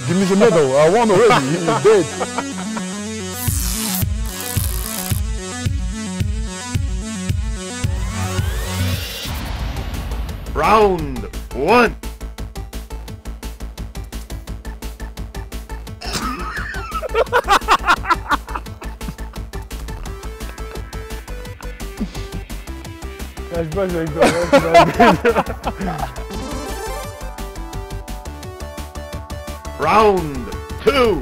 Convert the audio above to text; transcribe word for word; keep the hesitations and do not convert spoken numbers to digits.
Give me the medal. I won already. He's dead. Round one. Cache pas, j'ai avec toi. Round two.